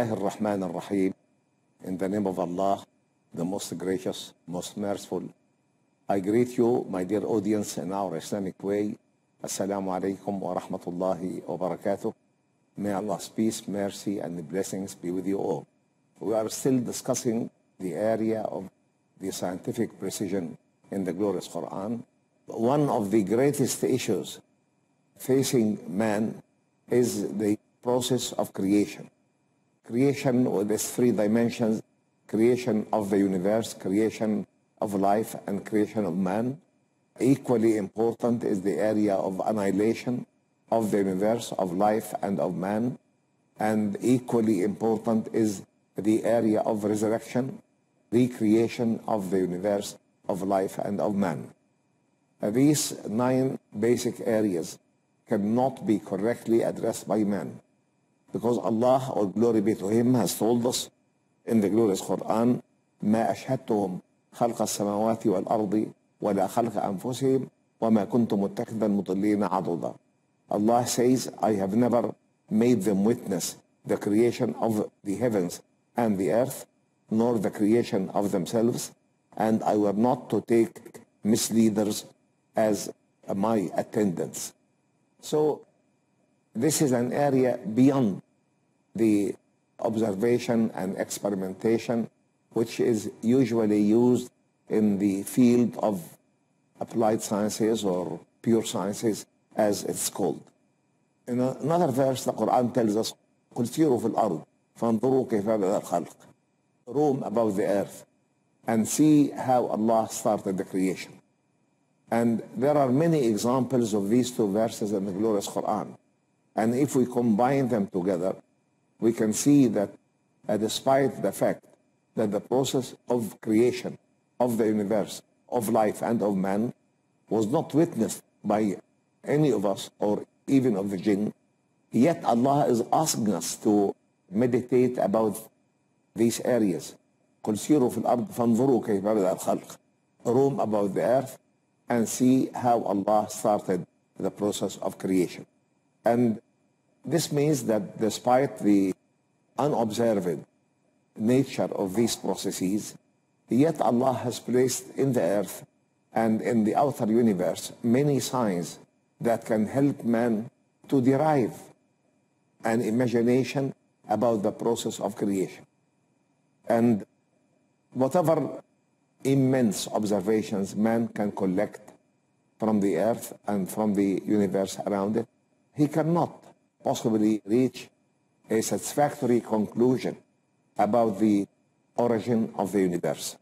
Bismillah ar-Rahman ar-Rahim. In the name of Allah, the most gracious, most merciful. I greet you, my dear audience, in our Islamic way. Assalamu alaikum wa rahmatullahi wa barakatuh. May Allah's peace, mercy, and blessings be with you all. We are still discussing the area of the scientific precision in the glorious Quran. One of the greatest issues facing man is the process of creation. Creation with its three dimensions: creation of the universe, creation of life, and creation of man. Equally important is the area of annihilation of the universe, of life, and of man. And equally important is the area of resurrection, recreation of the universe, of life, and of man. These 9 basic areas cannot be correctly addressed by man, because Allah, all glory be to Him, has told us in the glorious Quran, ما أشهدتهم خلق السماوات والأرض ولا خلق أنفسهم وما كنت متخذ المضلين عضدا. Allah says, I have never made them witness the creation of the heavens and the earth, nor the creation of themselves, and I were not to take misleaders as my attendants. So this is an area beyond the observation and experimentation, which is usually used in the field of applied sciences or pure sciences, as it's called. In another verse, the Quran tells us, قُلْ سِيرُوا فِي الْأَرْضِ فَانْظُرُوا كَيْفَ بَدَأَ الْخَلْقِ. Roam about the earth and see how Allah started the creation. And there are many examples of these 2 verses in the glorious Quran. And if we combine them together, we can see that despite the fact that the process of creation of the universe, of life, and of man was not witnessed by any of us or even of the jinn, yet Allah is asking us to meditate about these areas. قُلْ سِيرُوا فِي الْأَرْضِ فَانْظُرُوا كَيْفَ بَدَأَ الْخَلْقِ. Roam about the earth and see how Allah started the process of creation. And this means that despite the unobserved nature of these processes, yet Allah has placed in the earth and in the outer universe many signs that can help man to derive an imagination about the process of creation. And whatever immense observations man can collect from the earth and from the universe around it, he cannot possibly reach a satisfactory conclusion about the origin of the universe.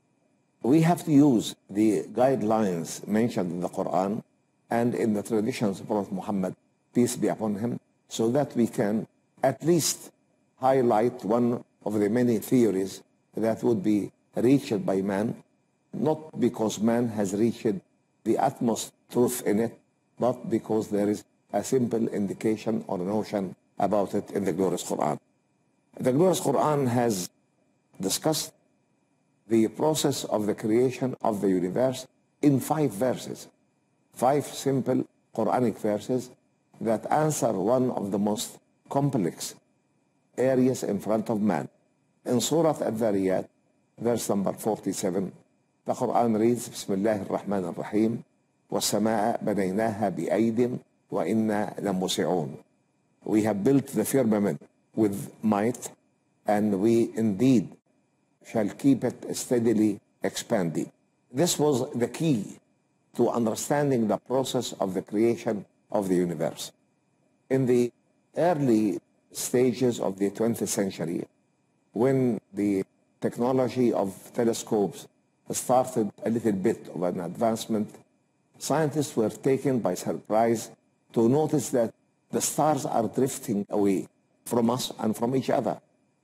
We have to use the guidelines mentioned in the Quran and in the traditions of Prophet Muhammad, peace be upon him, so that we can at least highlight one of the many theories that would be reached by man, not because man has reached the utmost truth in it, but because there is a simple indication or notion about it in the glorious Quran. The glorious Quran has discussed the process of the creation of the universe in 5 verses, 5 simple Quranic verses that answer one of the most complex areas in front of man. In Surah Al-Dhariyat, verse number 47, the Quran reads, Bismillah ar-Rahman ar-Rahim, وَالسَّمَاءَ بَنَيْنَاهَا بِأَيْدٍ وَإِنَّا لَمُوسِعُونَ. We have built the firmament with might, and we indeed shall keep it steadily expanding. This was the key to understanding the process of the creation of the universe. In the early stages of the 20th century, when the technology of telescopes started a little bit of an advancement, scientists were taken by surprise to notice that the stars are drifting away from us and from each other.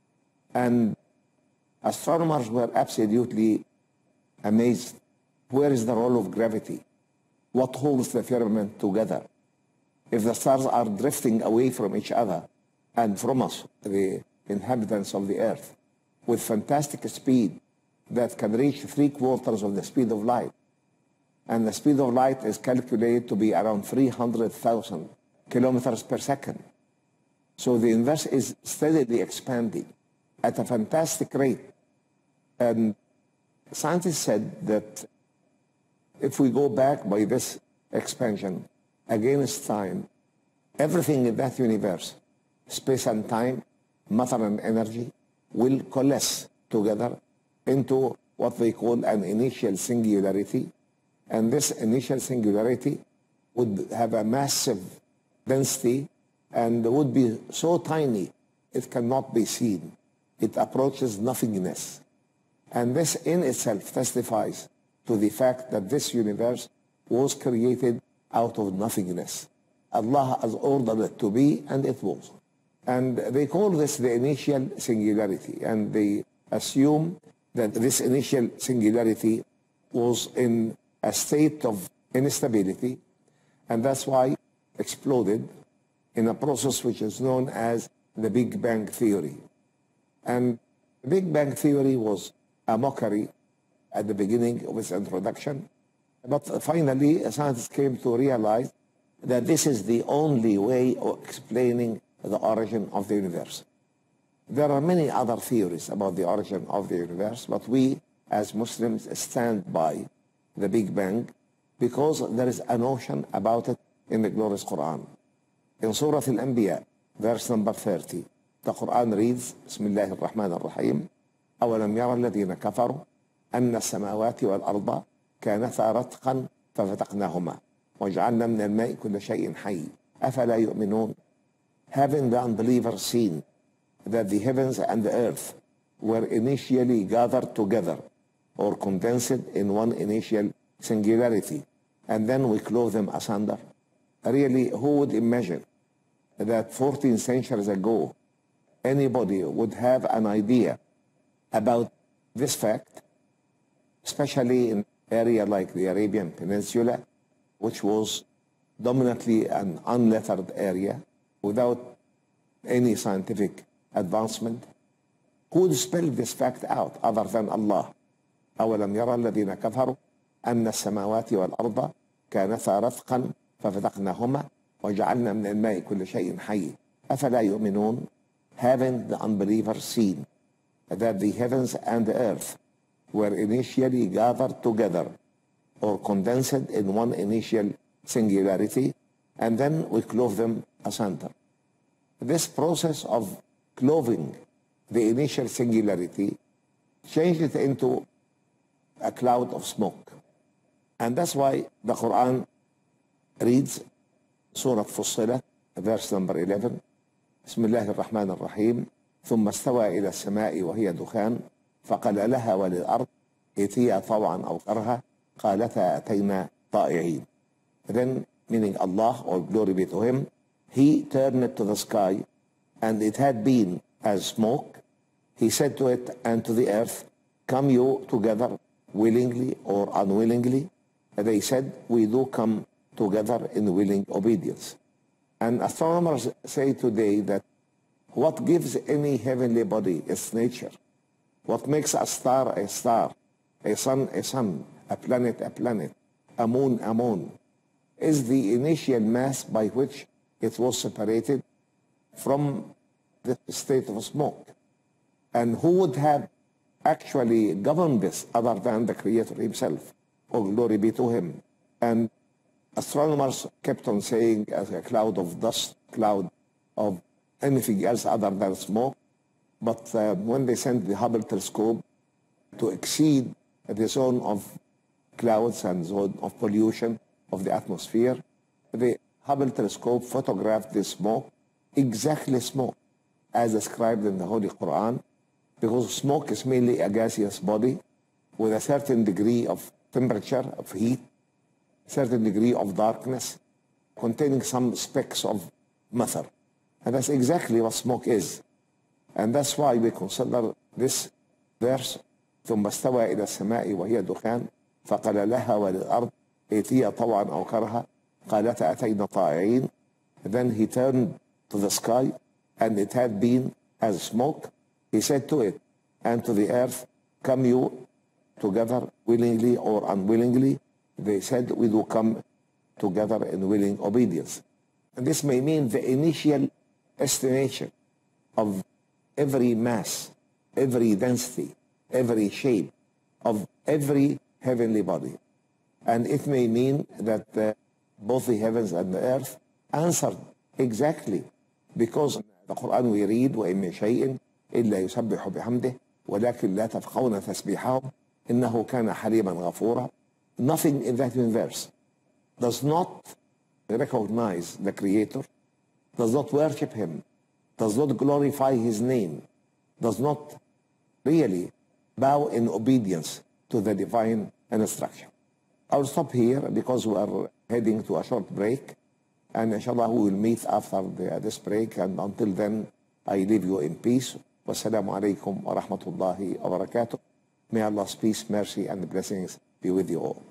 And astronomers were absolutely amazed. Where is the role of gravity? What holds the firmament together? If the stars are drifting away from each other and from us, the inhabitants of the earth, with fantastic speed that can reach 3/4 of the speed of light, and the speed of light is calculated to be around 300,000 kilometers per second. So the universe is steadily expanding. at a fantastic rate. And scientists said that if we go back by this expansion against time, everything in that universe, space and time, matter and energy, will coalesce together into what they call an initial singularity. And this initial singularity would have a massive density and would be so tiny it cannot be seen. It approaches nothingness. And this in itself testifies to the fact that this universe was created out of nothingness. Allah has ordered it to be, and it was. And they call this the initial singularity, and they assume that this initial singularity was in a state of instability, and that's why exploded in a process which is known as the Big Bang Theory. And the Big Bang Theory was a mockery at the beginning of its introduction, but finally scientists came to realize that this is the only way of explaining the origin of the universe. There are many other theories about the origin of the universe, but we as Muslims stand by the Big Bang because there is a notion about it in the glorious Quran. In Surah Al-Anbiya, verse number 30, the Quran reads, بسم الله الرحمن الرحيم أولم يرى الذين كفروا أن السماوات والأرض كانتا رتقا ففتقناهما وجعلنا من الماء كل شيء حي أفلا يؤمنون. Having the unbeliever seen that the heavens and the earth were initially gathered together or condensed in one initial singularity, and then we clove them asunder. Really, who would imagine that 14 centuries ago anybody would have an idea about this fact, especially in an area like the Arabian Peninsula, which was dominantly an unlettered area without any scientific advancement? Who would spell this fact out other than Allah? أولم يرى الذين كفروا أن السماوات والأرض كانتا رتقا ففتقناهما وجعلنا من الماء كل شيء حي أفلا يؤمنون. Having the unbeliever seen that the heavens and the earth were initially gathered together or condensed in one initial singularity, and then we clove them asunder. This process of clothing the initial singularity changed it into a cloud of smoke. And that's why the Quran reads Surah Fussilat, verse number 11, بسم الله الرحمن الرحيم ثم استوى إلى السماء وهي دخان فقال لها وللأرض ائتيا طوعا أو كرها قالتا أتينا طائعين. Then, meaning Allah, all glory be to Him, He turned it to the sky, and it had been as smoke. He said to it and to the earth, come you together willingly or unwillingly. They said, we do come together in willing obedience. And astronomers say today that what gives any heavenly body its nature, what makes a star, a sun, a planet, a moon, is the initial mass by which it was separated from the state of smoke. And who would have actually governed this other than the Creator Himself? Oh, glory be to Him. And astronomers kept on saying as a cloud of dust, cloud of anything else other than smoke. But when they sent the Hubble telescope to exceed the zone of clouds and zone of pollution of the atmosphere, the Hubble telescope photographed the smoke, exactly smoke, as described in the Holy Quran, because smoke is mainly a gaseous body with a certain degree of temperature, of heat, certain degree of darkness, containing some specks of matter. And that's exactly what smoke is. And that's why we consider this verse, ثم استوى إلى السماء وهي دخان فقال لها وللأرض ائتيا طوعا أو كرها قالتا أتينا طائعين. Then he turned to the sky, and it had been as smoke. He said to it and to the earth, come you together willingly or unwillingly. They said, we do come together in willing obedience. And this may mean the initial estimation of every mass every density, every shape of every heavenly body. And it may mean that both the heavens and the earth answered exactly, because the Quran we read, وَإِن مِّن شَيْءٍ إِلَّا يُسَبِّحُ بِحَمْدِهِ وَلَكِنْ لَا تَفْقَهُونَ تَسْبِيحَهُمْ إِنَّهُ كَانَ حَلِيمًا غَفُورًا. Nothing in that universe does not recognize the Creator, does not worship Him, does not glorify His name, does not really bow in obedience to the divine instruction. I'll stop here because we are heading to a short break, and inshallah we will meet after this break, and until then I leave you in peace. Wassalamu alaikum wa rahmatullahi wa barakatuh. May Allah's peace, mercy and blessings be with you all.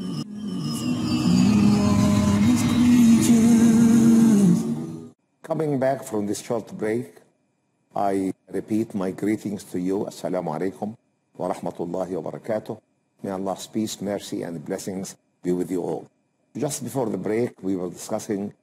Coming back from this short break, I repeat my greetings to you. Assalamu alaikum wa rahmatullahi wa barakatuh. May Allah's peace, mercy and blessings be with you all. Just before the break, we were discussing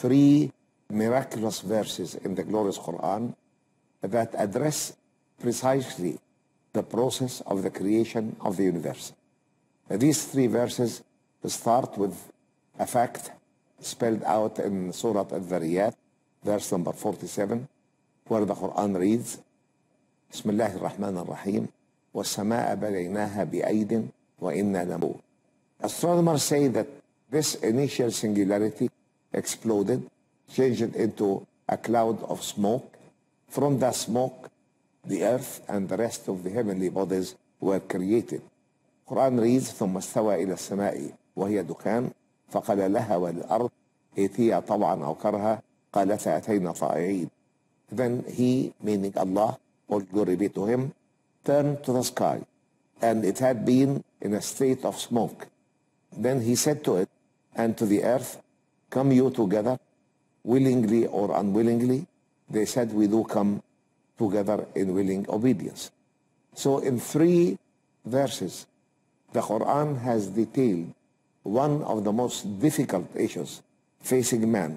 3 miraculous verses in the glorious Quran that address precisely the process of the creation of the universe. These 3 verses start with a fact spelled out in Surah Al-Dhariyat, verse number 47, where the Quran reads, Bismillahir Rahmanir Rahim, وَالسَّمَاءَ بَنَيْنَاهَا بِأَيْدٍ وَإِنَّا لَمُوقِنُونَ. Astronomers say that this initial singularity exploded, changed into a cloud of smoke. From that smoke, the earth and the rest of the heavenly bodies were created. Quran reads, ثم استوى إلى السماء وهي دخان فقال لها وللأرض ائتيا طوعا أو كرها قالتا أتينا طائعين. Then he, meaning Allah, all glory be to him, turned to the sky, and it had been in a state of smoke. Then he said to it and to the earth, come you together, willingly or unwillingly. They said, we do come together in willing obedience. So in 3 verses, the Quran has detailed one of the most difficult issues facing man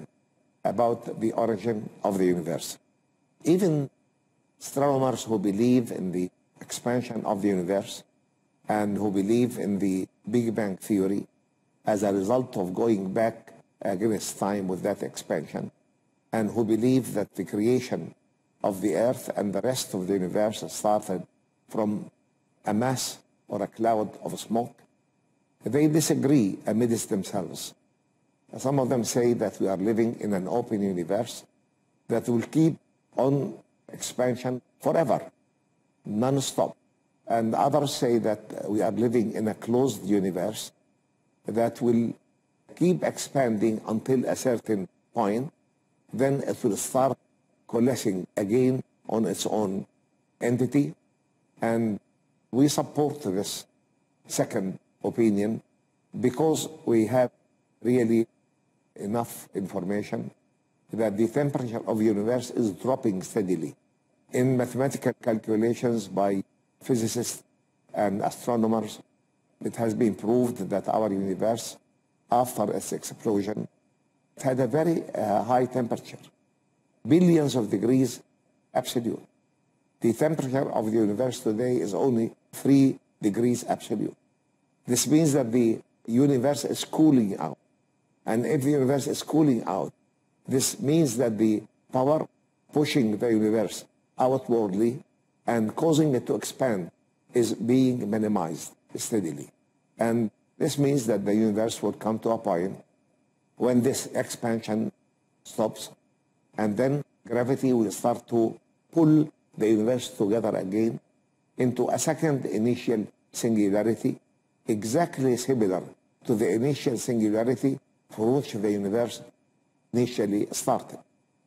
about the origin of the universe. Even astronomers who believe in the expansion of the universe and who believe in the Big Bang theory as a result of going back against time with that expansion, and who believe that the creation of the earth and the rest of the universe started from a mass or a cloud of smoke, they disagree amidst themselves. Some of them say that we are living in an open universe that will keep on expansion forever, non-stop. And others say that we are living in a closed universe that will keep expanding until a certain point. Then it will start coalescing again on its own entity. And we support this second opinion because we have really enough information that the temperature of the universe is dropping steadily. In mathematical calculations by physicists and astronomers, it has been proved that our universe, after its explosion, it had a very high temperature, billions of degrees absolute. The temperature of the universe today is only 3 degrees absolute. This means that the universe is cooling out. And if the universe is cooling out, this means that the power pushing the universe outwardly and causing it to expand is being minimized steadily. And this means that the universe will come to a point when this expansion stops, and then gravity will start to pull the universe together again into a second initial singularity, exactly similar to the initial singularity for which the universe initially started.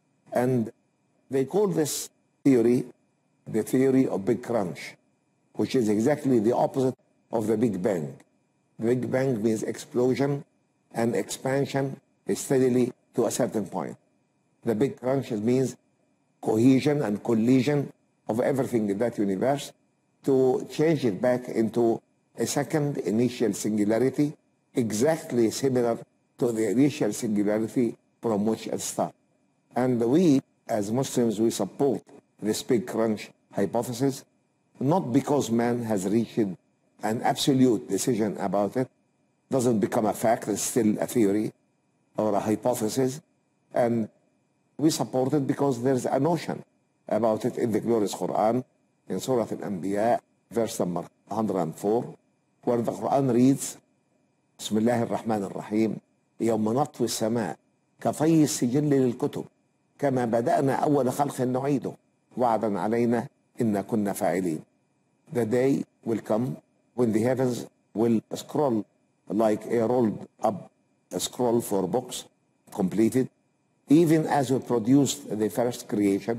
And they call this theory the theory of Big Crunch, which is exactly the opposite of the Big Bang. The Big Bang means explosion and expansion steadily to a certain point. The Big Crunch means cohesion and collision of everything in that universe to change it back into a second initial singularity, exactly similar to the initial singularity from which it started. And we, as Muslims, we support this Big Crunch hypothesis not because man has reached an absolute decision about it, doesn't become a fact, it's still a theory or a hypothesis, and we support it because there's a notion about it in the glorious Quran, in Surah Al-Anbiya, verse number 104, where the Quran reads, بسم الله الرحمن الرحيم يوم نطوي السماء كطي السجل للكتب كما بدأنا أول خلق نعيده وعدا علينا إنا كنا فاعلين. The day will come when the heavens will scroll like a rolled up scroll for books completed, even as we produced the first creation,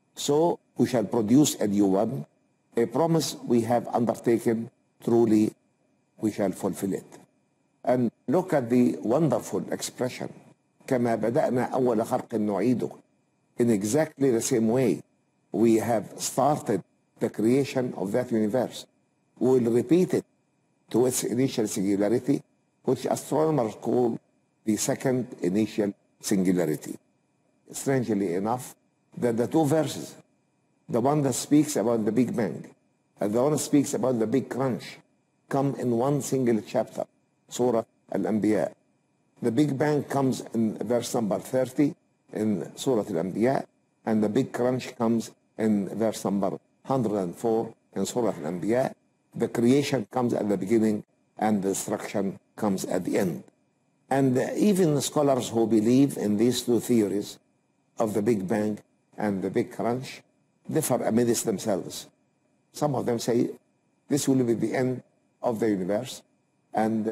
so we shall produce a new one, a promise we have undertaken, truly we shall fulfill it. And look at the wonderful expression, كما بدأنا أول خلق نعيده. In exactly the same way we have started the creation of that universe. We will repeat it to its initial singularity, which astronomers call the second initial singularity. Strangely enough, that the two verses, the one that speaks about the Big Bang and the one that speaks about the Big Crunch, come in one single chapter, Surah Al-Anbiya. The Big Bang comes in verse number 30 in Surah Al-Anbiya, and the Big Crunch comes in verse number 104 in Surah Al-Anbiya. The creation comes at the beginning and the destruction comes at the end. And even scholars who believe in these two theories of the Big Bang and the Big Crunch differ amidst themselves. Some of them say this will be the end of the universe and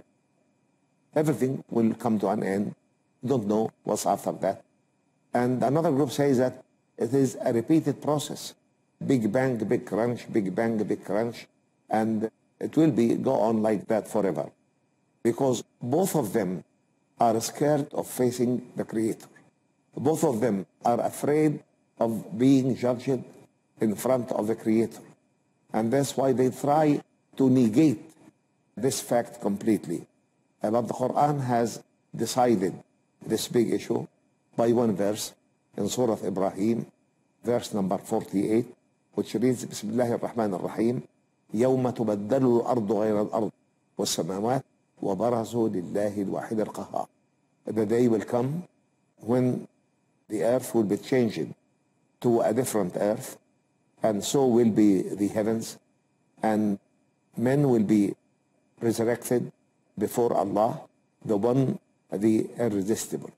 everything will come to an end. Don't know what's after that. And another group says that it is a repeated process. Big Bang, Big Crunch, Big Bang, Big Crunch, and it will go on like that forever. Because both of them are scared of facing the Creator. Both of them are afraid of being judged in front of the Creator. And that's why they try to negate this fact completely. But the Quran has decided this big issue by one verse in Surah Ibrahim, verse number 48, which reads, بسم الله الرحمن الرحيم يوم تبدل الأرض غير الأرض والسماوات وبرزوا لله الواحد القهار. The day will come when the earth will be changed to a different earth, and so will be the heavens, and men will be resurrected before Allah, the one, the irresistible.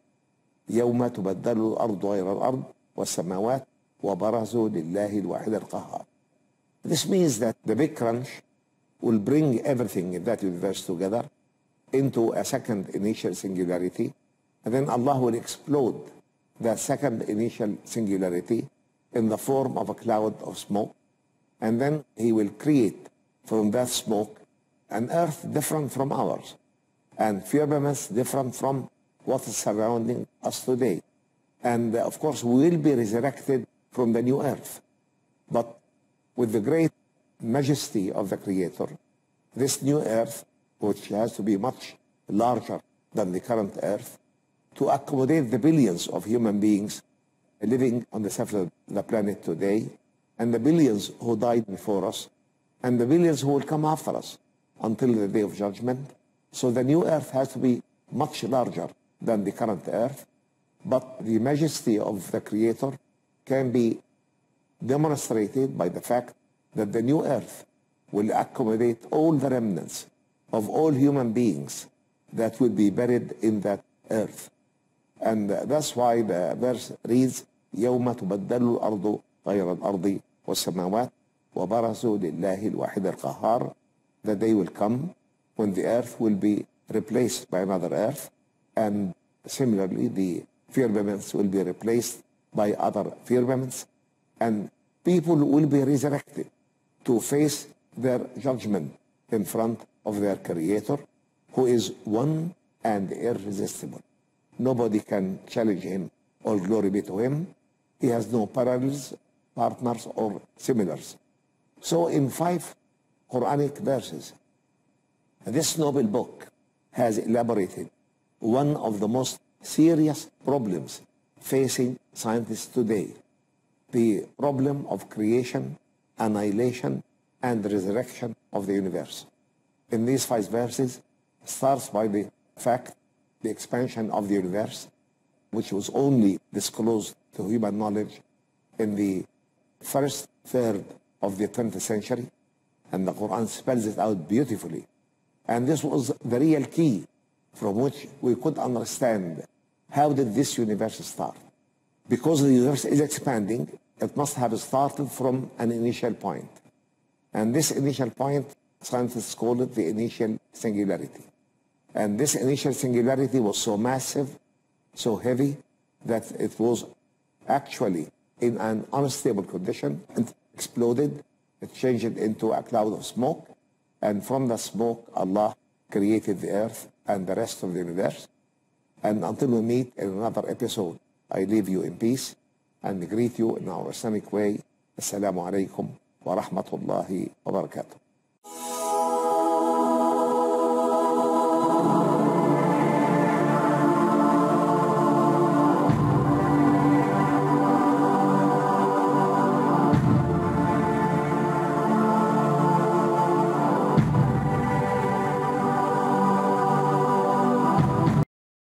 يوم تبدل الأرض غير الأرض والسماوات وبرزوا لله الواحد القهار. This means that the Big Crunch will bring everything in that universe together into a second initial singularity, and then Allah will explode that second initial singularity in the form of a cloud of smoke, and then He will create from that smoke an earth different from ours, and firmaments different from what is surrounding us today. And of course we will be resurrected from the new earth. But with the great majesty of the Creator, this new earth, which has to be much larger than the current earth, to accommodate the billions of human beings living on the surface of the planet today, and the billions who died before us, and the billions who will come after us until the day of judgment. So the new earth has to be much larger than the current earth, but the majesty of the Creator can be demonstrated by the fact that the new earth will accommodate all the remnants of all human beings that will be buried in that earth. And that's why the verse reads, يوم تبدل الأرض غير الأرض والسماوات وبرزوا لله الواحد القهار. The day will come when the earth will be replaced by another earth, and similarly the firmaments will be replaced by other firmaments, and people will be resurrected to face their judgment in front of their Creator, who is one and irresistible. Nobody can challenge Him. All glory be to Him. He has no parallels, partners, or similars. So in 5 Quranic verses, this noble book has elaborated one of the most serious problems facing scientists today, the problem of creation, annihilation, and the resurrection of the universe. In these 5 verses, starts by the fact, the expansion of the universe, which was only disclosed to human knowledge in the first third of the 20th century, and the Quran spells it out beautifully. And this was the real key from which we could understand how did this universe start. Because the universe is expanding, it must have started from an initial point. And this initial point, scientists call it the initial singularity. And this initial singularity was so massive, so heavy, that it was actually in an unstable condition. It exploded, it changed into a cloud of smoke, and from the smoke, Allah created the earth and the rest of the universe. And until we meet in another episode, I leave you in peace and greet you in our Islamic way. Assalamu alaikum wa rahmatullahi wa barakatuh.